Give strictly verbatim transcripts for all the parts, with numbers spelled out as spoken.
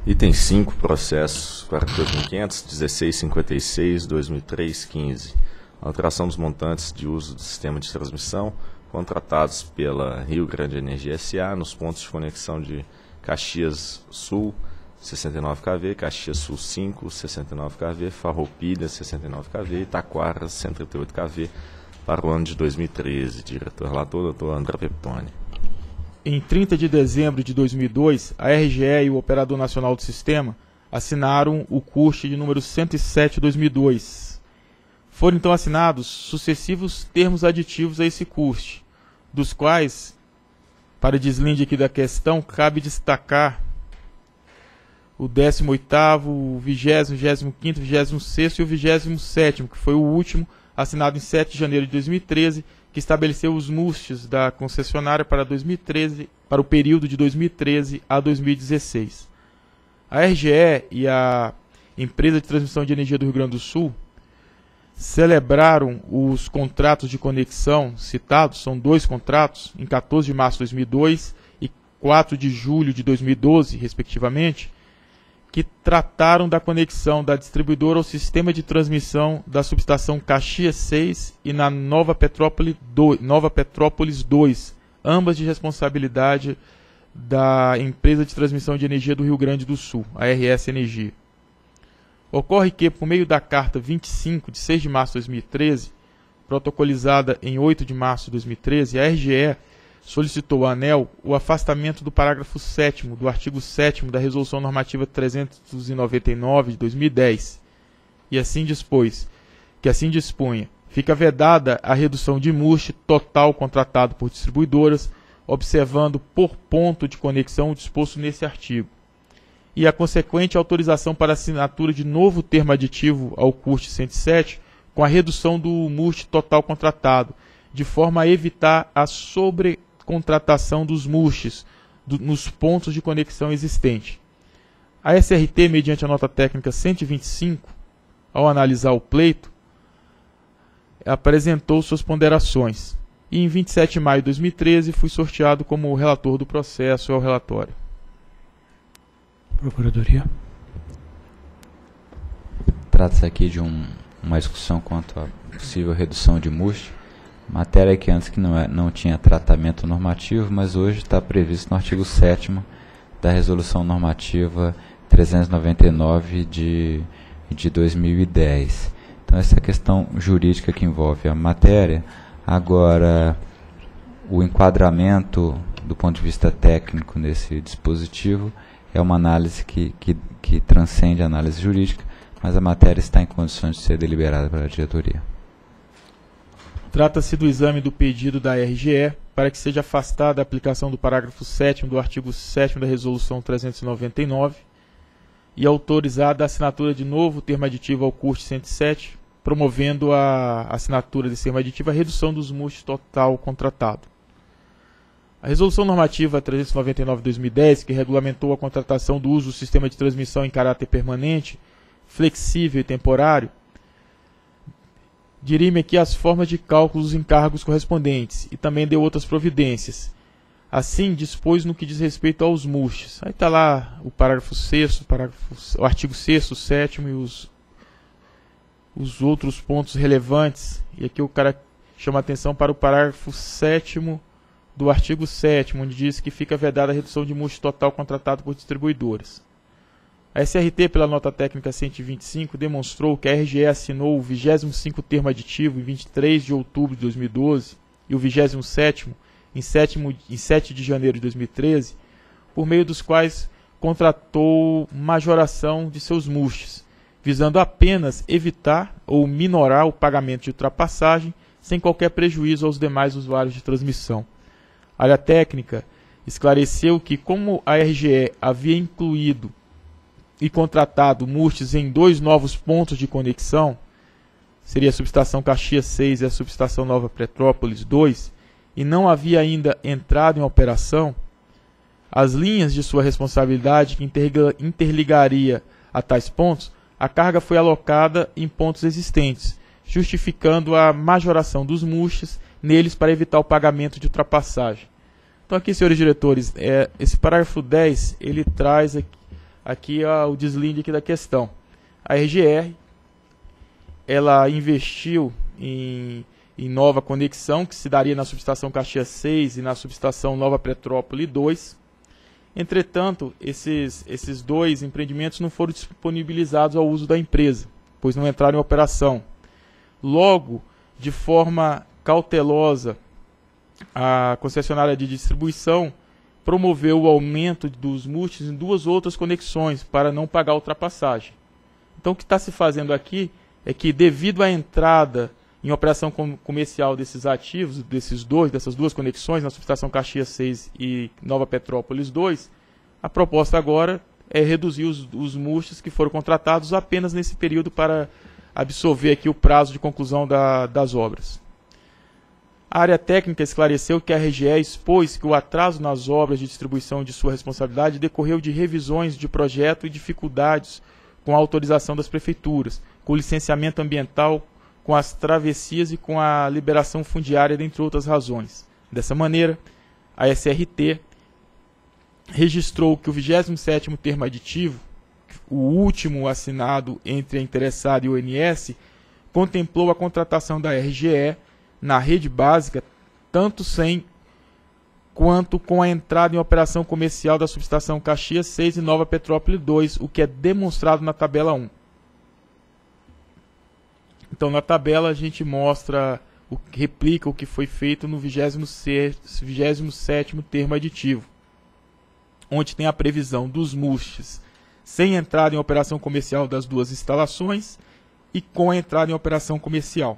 Item cinco, processos quarenta e dois mil quinhentos, dezesseis cinquenta e seis, dois mil e três, quinze. Alteração dos montantes de uso do sistema de transmissão contratados pela Rio Grande Energia S A nos pontos de conexão de Caxias Sul, sessenta e nove quilovolts, Caxias Sul cinco, sessenta e nove quilovolts, Farroupilha, sessenta e nove quilovolts, Itaquara, cento e trinta e oito quilovolts, para o ano de dois mil e treze. Diretor-relator, doutor André Peptoni. Em trinta de dezembro de dois mil e dois, a R G E e o Operador Nacional do Sistema assinaram o C U R T de número cento e sete de dois mil e dois. Foram então assinados sucessivos termos aditivos a esse C U R T, dos quais, para deslinde aqui da questão, cabe destacar o décimo oitavo, o vigésimo, vigésimo quinto, vigésimo sexto e o vigésimo sétimo, que foi o último, assinado em sete de janeiro de dois mil e treze, que estabeleceu os M U S Ts da concessionária para dois mil e treze, para o período de dois mil e treze a dois mil e dezesseis. A R G E e a Empresa de Transmissão de Energia do Rio Grande do Sul celebraram os contratos de conexão citados, são dois contratos, em quatorze de março de dois mil e dois e quatro de julho de dois mil e doze, respectivamente, que trataram da conexão da distribuidora ao sistema de transmissão da subestação Caxias seis e na Nova Petrópolis dois, Nova Petrópolis dois, ambas de responsabilidade da Empresa de Transmissão de Energia do Rio Grande do Sul, a R S Energia. Ocorre que, por meio da Carta vinte e cinco, de seis de março de dois mil e treze, protocolizada em oito de março de dois mil e treze, a R G E solicitou à ANEEL o afastamento do parágrafo sétimo do artigo sétimo da Resolução Normativa trezentos e noventa e nove de dois mil e dez, e assim dispôs, que assim dispunha, fica vedada a redução de M U S T total contratado por distribuidoras, observando por ponto de conexão o disposto nesse artigo, e a consequente autorização para assinatura de novo termo aditivo ao C U R T cento e sete, com a redução do M U S T total contratado, de forma a evitar a sobrecontratação dos M U S Ts do, nos pontos de conexão existentes. A S R T, mediante a nota técnica cento e vinte e cinco, ao analisar o pleito, apresentou suas ponderações. E em vinte e sete de maio de dois mil e treze, fui sorteado como o relator do processo ao relatório. Procuradoria. Trata-se aqui de um, uma discussão quanto à possível redução de M U S T, matéria que antes que não, é, não tinha tratamento normativo, mas hoje está previsto no artigo sétimo da Resolução Normativa trezentos e noventa e nove de, de dois mil e dez. Então, essa é a questão jurídica que envolve a matéria. Agora, o enquadramento do ponto de vista técnico nesse dispositivo é uma análise que, que, que transcende a análise jurídica, mas a matéria está em condições de ser deliberada pela diretoria. Trata-se do exame do pedido da R G E para que seja afastada a aplicação do parágrafo sétimo do artigo sétimo da Resolução trezentos e noventa e nove e autorizada a assinatura de novo termo aditivo ao C U R T cento e sete, promovendo a assinatura desse termo aditivo a redução dos M U S T total contratado. A Resolução Normativa trezentos e noventa e nove de dois mil e dez, que regulamentou a contratação do uso do sistema de transmissão em caráter permanente, flexível e temporário, dirime aqui as formas de cálculo dos encargos correspondentes e também deu outras providências. Assim, dispôs no que diz respeito aos M U S Ts. Aí está lá o parágrafo sexto, parágrafo, o artigo sexto, sétimo e os, os outros pontos relevantes. E aqui o cara chama a atenção para o parágrafo sétimo do artigo sétimo, onde diz que fica vedada a redução de M U S T total contratado por distribuidoras. A S R T, pela nota técnica cento e vinte e cinco, demonstrou que a R G E assinou o vigésimo quinto termo aditivo em vinte e três de outubro de dois mil e doze e o vigésimo sétimo em, em sete de janeiro de dois mil e treze, por meio dos quais contratou majoração de seus M U S Ts, visando apenas evitar ou minorar o pagamento de ultrapassagem sem qualquer prejuízo aos demais usuários de transmissão. A área técnica esclareceu que, como a R G E havia incluído e contratado M U S Ts em dois novos pontos de conexão, seria a subestação Caxias seis e a subestação Nova Petrópolis dois, e não havia ainda entrado em operação, as linhas de sua responsabilidade que interligaria a tais pontos, a carga foi alocada em pontos existentes, justificando a majoração dos M U S Ts neles para evitar o pagamento de ultrapassagem. Então aqui, senhores diretores, é, esse parágrafo dez, ele traz aqui aqui ó, o deslinde aqui da questão. A R G R, ela investiu em, em nova conexão, que se daria na subestação Caxias seis e na subestação Nova Petrópolis dois. Entretanto, esses, esses dois empreendimentos não foram disponibilizados ao uso da empresa, pois não entraram em operação. Logo, de forma cautelosa, a concessionária de distribuição promoveu o aumento dos multis em duas outras conexões para não pagar ultrapassagem. Então, o que está se fazendo aqui é que, devido à entrada em operação com comercial desses ativos, desses dois, dessas duas conexões, na subestação Caxias seis e Nova Petrópolis dois, a proposta agora é reduzir os, os multis que foram contratados apenas nesse período para absorver aqui o prazo de conclusão da, das obras. A área técnica esclareceu que a R G E expôs que o atraso nas obras de distribuição de sua responsabilidade decorreu de revisões de projeto e dificuldades com a autorização das prefeituras, com o licenciamento ambiental, com as travessias e com a liberação fundiária, dentre outras razões. Dessa maneira, a S R T registrou que o vigésimo sétimo termo aditivo, o último assinado entre a interessada e o O N S, contemplou a contratação da R G E na rede básica, tanto sem quanto com a entrada em operação comercial da subestação Caxias seis e Nova Petrópolis dois, o que é demonstrado na tabela um. Então, na tabela a gente mostra, o, replica o que foi feito no vigésimo sétimo termo aditivo, onde tem a previsão dos multis sem entrada em operação comercial das duas instalações e com a entrada em operação comercial.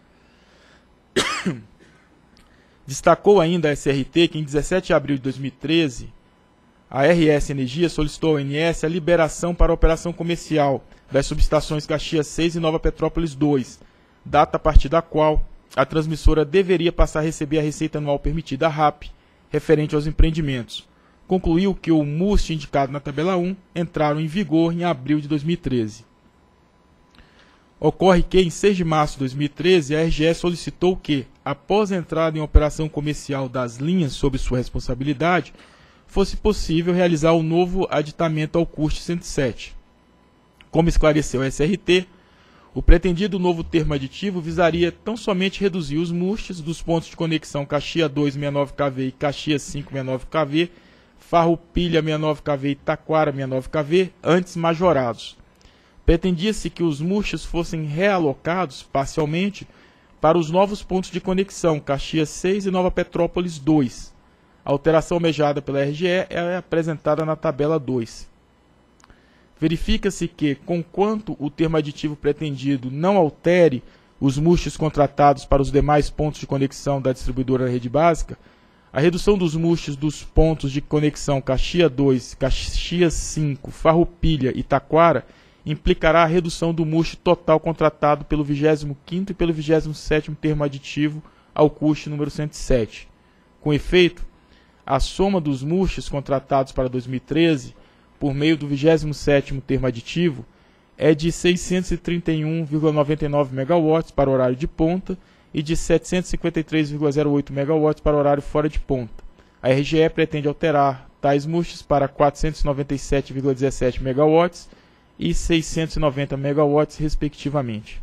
Destacou ainda a S R T que em dezessete de abril de dois mil e treze, a R S Energia solicitou ao O N S a liberação para a operação comercial das subestações Caxias seis e Nova Petrópolis dois, data a partir da qual a transmissora deveria passar a receber a receita anual permitida, a R A P, referente aos empreendimentos. Concluiu que o M U S T indicado na tabela um entraram em vigor em abril de dois mil e treze. Ocorre que, em seis de março de dois mil e treze, a R G E solicitou que, após a entrada em operação comercial das linhas sob sua responsabilidade, fosse possível realizar o novo aditamento ao custo cento e sete. Como esclareceu a S R T, o pretendido novo termo aditivo visaria tão somente reduzir os multis dos pontos de conexão Caxias dois sessenta e nove quilovolts e Caxias cinco sessenta e nove quilovolts, Farroupilha sessenta e nove quilovolts e Taquara sessenta e nove quilovolts, antes majorados. Pretendia-se que os multis fossem realocados parcialmente para os novos pontos de conexão Caxias seis e Nova Petrópolis dois. A alteração almejada pela R G E é apresentada na tabela dois. Verifica-se que, conquanto o termo aditivo pretendido não altere os multis contratados para os demais pontos de conexão da distribuidora da rede básica, a redução dos multis dos pontos de conexão Caxias dois, Caxias cinco, Farroupilha e Taquara implicará a redução do multi total contratado pelo vigésimo quinto e pelo vigésimo sétimo termo aditivo ao custo número cento e sete. Com efeito, a soma dos multis contratados para dois mil e treze, por meio do vigésimo sétimo termo aditivo, é de seiscentos e trinta e um vírgula noventa e nove megawatts para horário de ponta e de setecentos e cinquenta e três vírgula zero oito megawatts para horário fora de ponta. A R G E pretende alterar tais multis para quatrocentos e noventa e sete vírgula dezessete megawatts e seiscentos e noventa megawatts, respectivamente.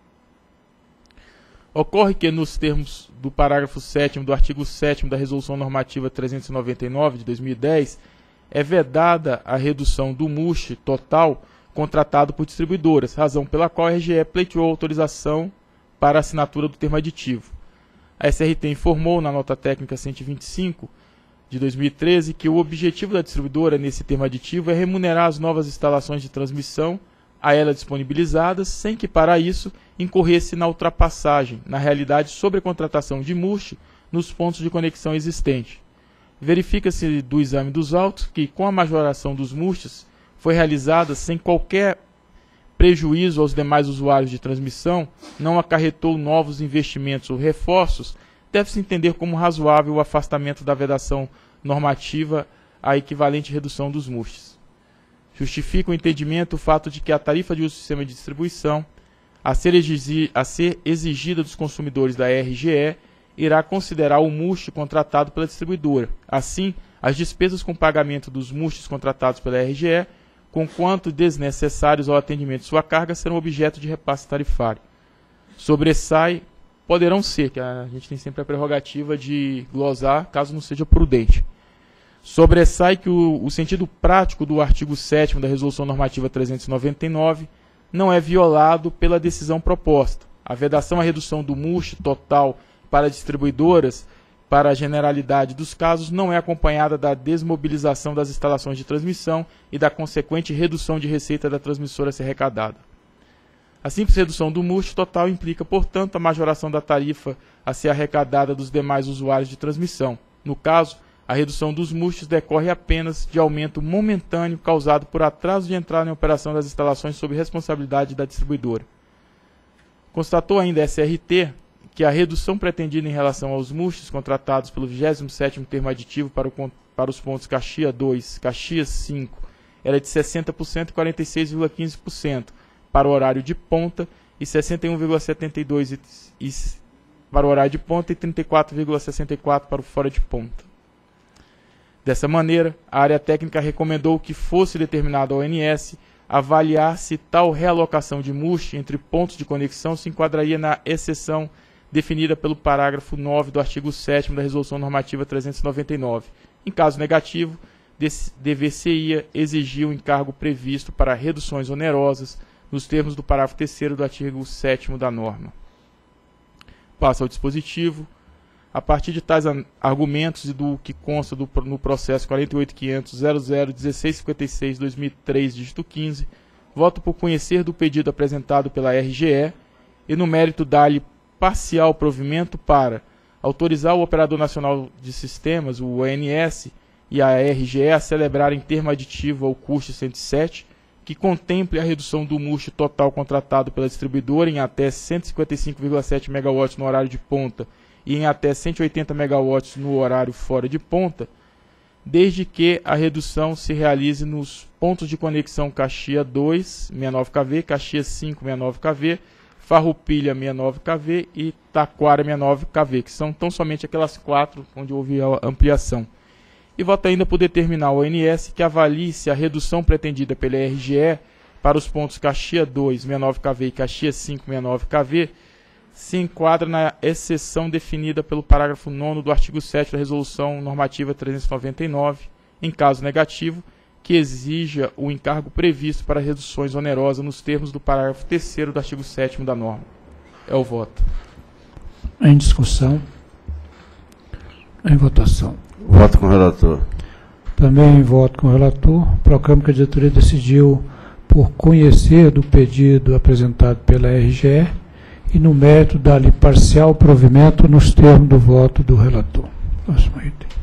Ocorre que, nos termos do parágrafo sétimo do artigo sétimo da Resolução Normativa trezentos e noventa e nove de dois mil e dez, é vedada a redução do multi total contratado por distribuidoras, razão pela qual a R G E pleiteou autorização para a assinatura do termo aditivo. A S R T informou na nota técnica cento e vinte e cinco de dois mil e treze que o objetivo da distribuidora nesse termo aditivo é remunerar as novas instalações de transmissão a ela disponibilizadas, sem que para isso incorresse na ultrapassagem, na realidade sobre a contratação de multi nos pontos de conexão existentes. Verifica-se do exame dos autos que, com a majoração dos multis, foi realizada sem qualquer prejuízo aos demais usuários de transmissão, não acarretou novos investimentos ou reforços, deve-se entender como razoável o afastamento da vedação normativa à equivalente redução dos multis. Justifica o entendimento o fato de que a tarifa de uso do sistema de distribuição, a ser, exigi a ser exigida dos consumidores da R G E, irá considerar o multi contratado pela distribuidora. Assim, as despesas com pagamento dos multis contratados pela R G E conquanto desnecessários ao atendimento de sua carga, serão objeto de repasse tarifário. Sobressai, poderão ser, que a gente tem sempre a prerrogativa de glosar, caso não seja prudente. Sobressai que o, o sentido prático do artigo sétimo da Resolução Normativa trezentos e noventa e nove não é violado pela decisão proposta. A vedação à redução do M U S total para distribuidoras, para a generalidade dos casos, não é acompanhada da desmobilização das instalações de transmissão e da consequente redução de receita da transmissora a ser arrecadada. A simples redução do M U S total implica, portanto, a majoração da tarifa a ser arrecadada dos demais usuários de transmissão. No caso, a redução dos M U S decorre apenas de aumento momentâneo causado por atraso de entrada em operação das instalações sob responsabilidade da distribuidora. Constatou ainda a S R T que a redução pretendida em relação aos M U S contratados pelo vigésimo sétimo termo aditivo para, o, para os pontos Caxias dois, Caxias cinco era de sessenta por cento e quarenta e seis vírgula quinze por cento para o horário de ponta e sessenta e um vírgula setenta e dois por cento para o horário de ponta e trinta e quatro vírgula sessenta e quatro por cento para o fora de ponta. Dessa maneira, a área técnica recomendou que fosse determinado ao O N S avaliar se tal realocação de M U S entre pontos de conexão se enquadraria na exceção definida pelo parágrafo nove do artigo sétimo da Resolução Normativa trezentos e noventa e nove. Em caso negativo, dever-se-ia exigir o encargo previsto para reduções onerosas nos termos do parágrafo terceiro do artigo sétimo da norma. Passa ao dispositivo. A partir de tais argumentos e do que consta do, no processo quarenta e oito ponto quinhentos ponto zero zero ponto dezesseis cinquenta e seis barra dois mil e três, dígito quinze, voto por conhecer do pedido apresentado pela R G E e, no mérito, dar-lhe parcial provimento para autorizar o Operador Nacional de Sistemas, o O N S, e a R G E a celebrarem termo aditivo ao custo cento e sete, que contemple a redução do M U S total contratado pela distribuidora em até cento e cinquenta e cinco vírgula sete megawatts no horário de ponta e em até cento e oitenta megawatts no horário fora de ponta, desde que a redução se realize nos pontos de conexão Caxias dois, sessenta e nove quilovolts, Caxias cinco, sessenta e nove quilovolts, Farroupilha, sessenta e nove quilovolts e Taquara, sessenta e nove quilovolts, que são tão somente aquelas quatro onde houve a ampliação. E vota ainda por determinar ao O N S que avalie se a redução pretendida pela R G E para os pontos Caxias dois, sessenta e nove quilovolts e Caxias cinco, sessenta e nove quilovolts se enquadra na exceção definida pelo parágrafo nono do artigo sétimo da Resolução Normativa trezentos e noventa e nove, em caso negativo, que exija o encargo previsto para reduções onerosas nos termos do parágrafo terceiro do artigo sétimo da norma. É o voto. Em discussão. Em votação. Voto com o relator. Também em voto com o relator. Proclamo que a diretoria decidiu por conhecer do pedido apresentado pela R G E e, no mérito, dar-lhe parcial provimento nos termos do voto do relator. Próximo item.